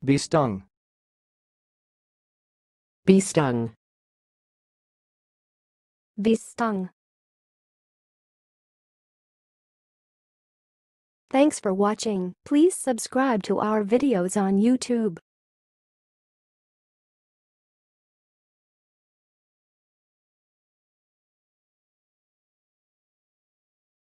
bee-stung, bee-stung, bee-stung. Thanks for watching. Please subscribe to our videos on YouTube.